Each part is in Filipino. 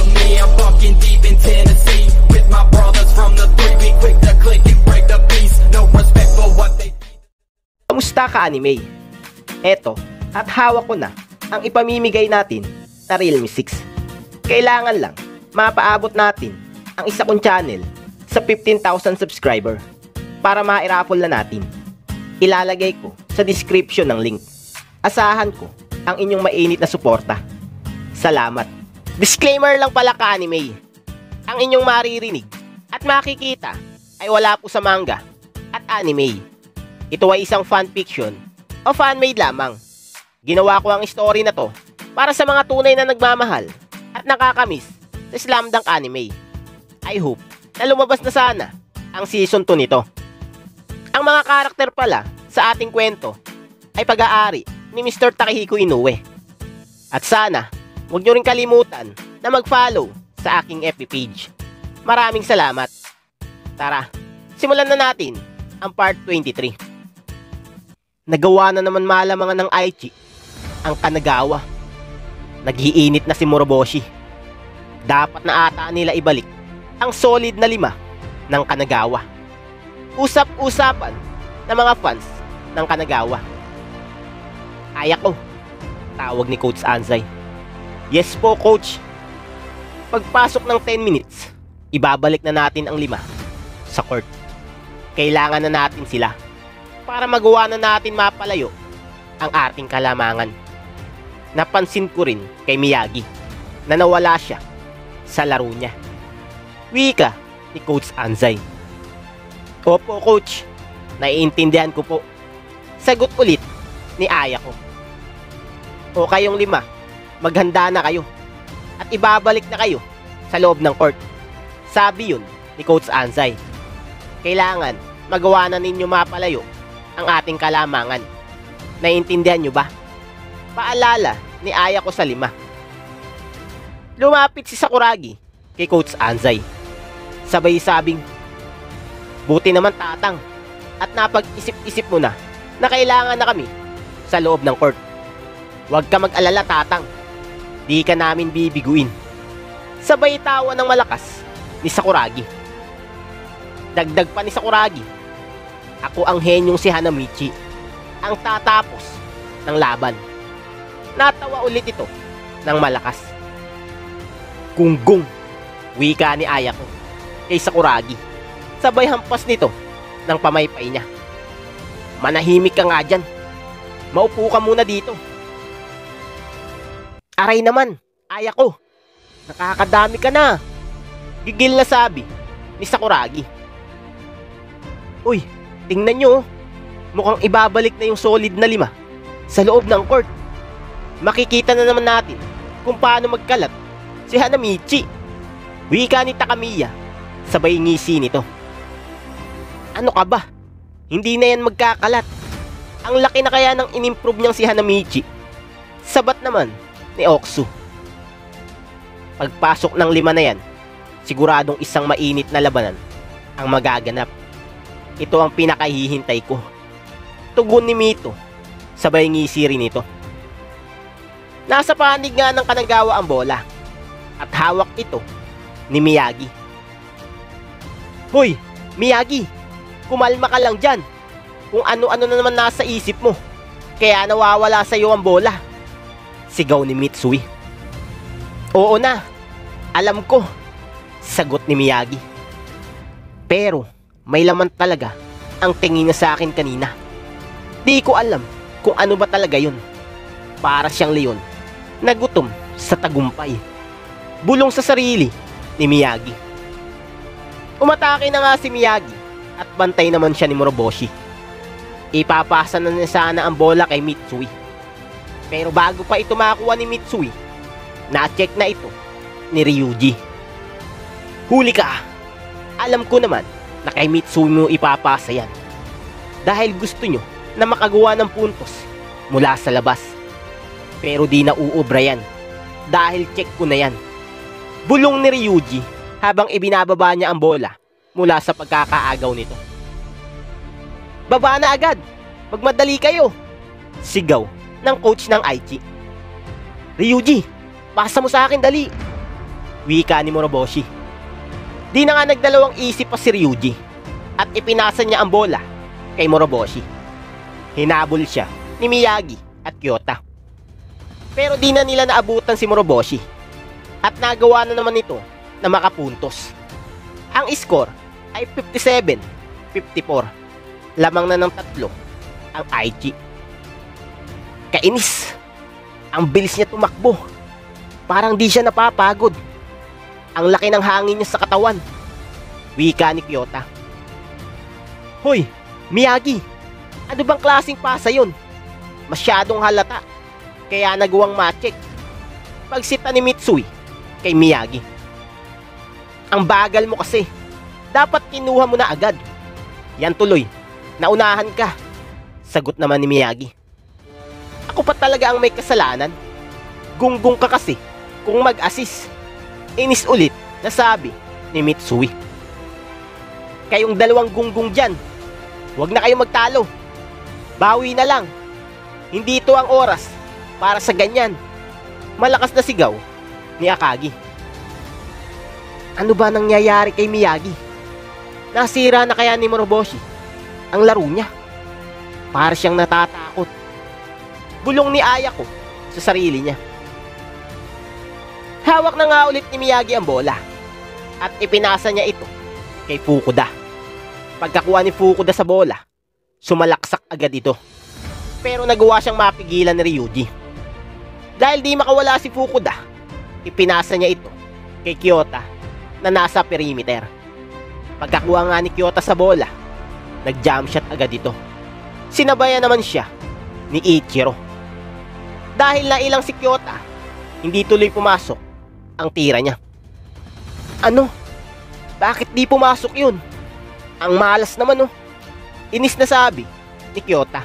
of me, I'm bucking deep in Tennessee. With my brothers from the 3, we quick to click and break the peace. No respect for what they. Kamusta ka, anime? Eto, at hawak ko na ang ipamimigay natin na Realme 6. Kailangan lang mapaabot natin ang isa kong channel sa 15,000 subscriber para ma-iraraffle na natin. Ilalagay ko sa description ng link. Asahan ko ang inyong mainit na suporta. Salamat. Disclaimer lang pala, ka-anime. Ang inyong maririnig at makikita ay wala po sa manga at anime. Ito ay isang fanfiction o fan-made lamang. Ginawa ko ang story na to para sa mga tunay na nagmamahal at nakakamiss sa slam dunk anime. I hope na lumabas na sana ang season 2 nito. Ang mga karakter pala sa ating kwento ay pag-aari ni Mr. Takehiko Inoue. At sana, huwag nyo rin kalimutan na mag-follow sa aking FB page. Maraming salamat. Tara, simulan na natin ang part 23. Nagawa na naman malamangan ng Aichi ang Kanagawa. Nag-iinit na si Moroboshi. Dapat na ata nila ibalik ang solid na 5 ng Kanagawa. Usap-usapan ng mga fans ng Kanagawa. Kaya ko, tawag ni Coach Anzay. Yes po, Coach. Pagpasok ng 10 minutes, ibabalik na natin ang 5 sa court. Kailangan na natin sila para magawa na natin mapalayo ang ating kalamangan. Napansin ko rin kay Miyagi na nawala siya sa laro niya. Wika ni Coach Anzay. Opo, Coach. Naiintindihan ko po. Sagot ulit ni Ayako. O kayong 5, maghanda na kayo at ibabalik na kayo sa loob ng court. Sabi yun ni Coach Anzay. Kailangan magawa na ninyo mapalayo ang ating kalamangan. Naiintindihan nyo ba? Paalala ni Ayako sa 5. Lumapit si Sakuragi kay Coach Anzay. Sabay sabing, buti naman, Tatang, at napag-isip-isip mo na kailangan na kami sa loob ng court. Huwag ka mag-alala, Tatang. Di ka namin bibiguin. Sabay tawa ng malakas ni Sakuragi. Dagdag pa ni Sakuragi, ako ang henyong si Hanamichi, ang tatapos ng laban. Natawa ulit ito ng malakas. Gunggong, wika ni Ayako kay Sakuragi. Sabay hampas nito ng pamaypay niya. Manahimik ka nga dyan. Maupo ka muna dito. Aray naman, Ayako. Nakakadami ka na. Gigil na sabi ni Sakuragi. Uy, tingnan nyo. Mukhang ibabalik na yung solid na 5 sa loob ng court. Makikita na naman natin kung paano magkalat si Hanamichi. Wika ni Takamiya. Sabay ngisi nito. Ano ka ba? Hindi na yan magkakalat. Ang laki na kaya ng inimprove niyang si Hanamichi. Sabat naman ni Oksu. Pagpasok ng 5 na yan, siguradong isang mainit na labanan ang magaganap. Ito ang pinakahihintay ko. Tugon ni Mito. Sabay ngisi rin ito. Nasa panig nga ng Kanagawa ang bola at hawak ito ni Miyagi. Hoy, Miyagi! Kumalma ka lang dyan. Kung ano-ano na naman nasa isip mo, kaya nawawala sa iyo ang bola. Sigaw ni Mitsui. Oo na, alam ko, sagot ni Miyagi. Pero may laman talaga ang tingin niya sa akin kanina. Di ko alam kung ano ba talaga yun. Para siyang leon na gutom sa tagumpay. Bulong sa sarili ni Miyagi. Umatake na nga si Miyagi at bantay naman siya ni Moroboshi. Ipapasa na niya sana ang bola kay Mitsui. Pero bago pa ito makakuha ni Mitsui, na-check na ito ni Ryuji. Huli ka! Alam ko naman na kay Mitsui mo ipapasa yan. Dahil gusto nyo na makagawa ng puntos mula sa labas. Pero di na uubra yan. Dahil check ko na yan. Bulong ni Ryuji habang ibinababa niya ang bola mula sa pagkakaagaw nito. Baba na agad! Magmadali kayo! Sigaw ng coach ng Aichi. Ryuji, pasa mo sa akin dali! wika ni Moroboshi. Di na nga nagdalawang isip pa si Ryuji at ipinasa niya ang bola kay Moroboshi. Hinabol siya ni Miyagi at Kyota. Pero di na nila naabutan si Moroboshi at nagawa na naman ito na makapuntos. Ang score ay 57-54. Lamang na ng 3 ang Aichi. Kainis. Ang bilis niya tumakbo. Parang di siya napapagod. Ang laki ng hangin niya sa katawan. Wika ni Kyota. Hoy, Miyagi, ano bang klaseng pasa yun? Masyadong halata. Kaya nagawang ma-check. Pagsita ni Mitsui kay Miyagi. Ang bagal mo kasi. Dapat kinuha mo na agad. Yan tuloy. Naunahan ka. Sagot naman ni Miyagi. Ako pa talaga ang may kasalanan. Gunggong ka kasi kung mag-assist. Inis ulit na sabi ni Mitsui. Kayong dalawang gunggong dyan, huwag na kayo magtalo. Bawi na lang. Hindi ito ang oras para sa ganyan. Malakas na sigaw ni Akagi. Ano ba nangyayari kay Miyagi? Nasira na kaya ni Moroboshi ang laro niya? Para siyang natatakot. Bulong ni Ayako sa sarili niya. Hawak na nga ulit ni Miyagi ang bola at ipinasa niya ito kay Fukuda. Pagkakuha ni Fukuda sa bola, sumalaksak agad ito. Pero nagawa siyang mapigilan ni Ryuji. Dahil di makawala si Fukuda, ipinasa niya ito kay Kyota na nasa perimeter. Pagkakuha nga ni Kyota sa bola, nag-jump shot agad ito. Sinabayan naman siya ni Ichiro. Dahil na ilang si Kyota, hindi tuloy pumasok ang tira niya. Ano? Bakit di pumasok yun? Ang malas naman oh. Inis na sabi ni Kyota.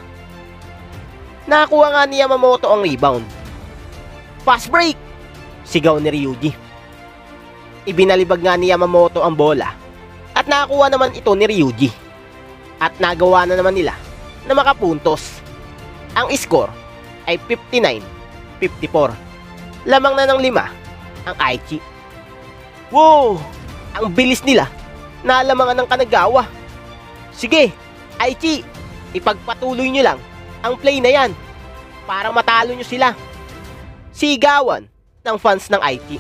Nakakuha nga ni Yamamoto ang rebound. Fast break! Sigaw ni Ryuji. Ibinalibag nga ni Yamamoto ang bola at nakakuha naman ito ni Ryuji. At nagawa na naman nila na makapuntos. Ang score ay 59-54. Lamang na ng 5 ang Aichi. Wow! Ang bilis nila. Nalamangan ng Kanagawa. Sige, Aichi, ipagpatuloy nyo lang ang play na yan para matalo nyo sila. Sigawan ng fans ng Aichi.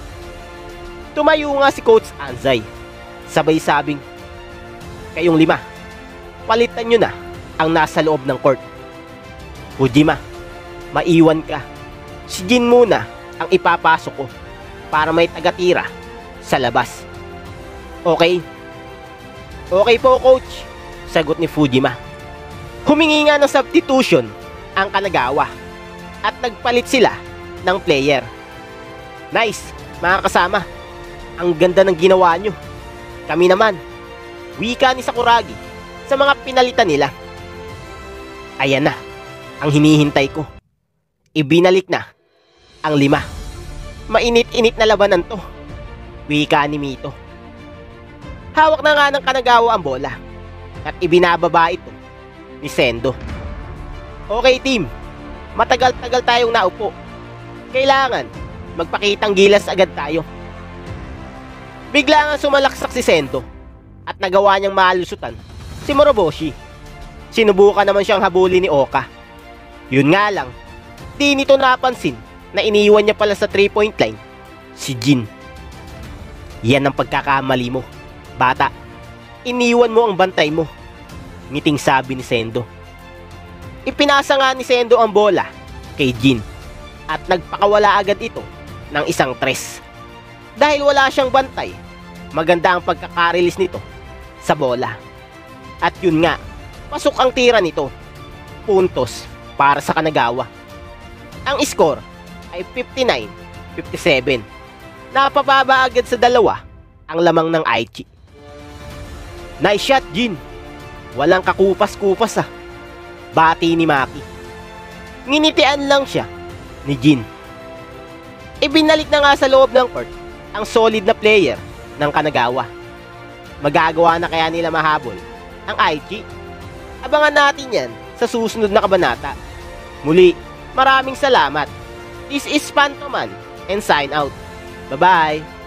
Tumayo nga si Coach Anzai. Sabay sabing, kayong 5, palitan nyo na ang nasa loob ng court. Fujima, maiwan ka. Si Jin muna ang ipapasok ko para may tagatira sa labas. Okay? Okay po, coach, sagot ni Fujima. Humingi nga ng substitution ang Kanagawa at nagpalit sila ng player. Nice, mga kasama. Ang ganda ng ginawa nyo. Kami naman, wika ni Sakuragi sa mga pinalitan nila. Ayan na, ang hinihintay ko. Ibinalik na ang 5. Mainit-init na labanan to, wika ni Mito. Hawak na nga ng Kanagawa ang bola at ibinababa ito ni Sendo. Okay team, matagal-tagal tayong naupo. Kailangan magpakitang gilas agad tayo. Bigla nga sumalaksak si Sendo at nagawa niyang malusutan si Moroboshi. Sinubukan naman siyang habulin ni Oka. Yun nga lang, di nito napansin na iniwan niya pala sa 3-point line si Jin. Yan ang pagkakamali mo, bata. Iniwan mo ang bantay mo, ngiting sabi ni Sendo. Ipinasa nga ni Sendo ang bola kay Jin at nagpakawala agad ito ng isang 3. Dahil wala siyang bantay, maganda ang pagkakarilis nito sa bola. At yun nga, pasok ang tira nito. Puntos para sa Kanagawa. Ang score ay 59-57. Napababa agad sa 2 ang lamang ng Aichi. Nice shot, Jin. Walang kakupas-kupas ah. Bati ni Maki. Nginitian lang siya ni Jin. Ibinalik na nga sa loob ng court ang solid na player ng Kanagawa. Magagawa na kaya nila mahabol ang Aichi? Abangan natin yan sa susunod na kabanata. Muli, maraming salamat. This is Pantoman and sign out. Bye-bye!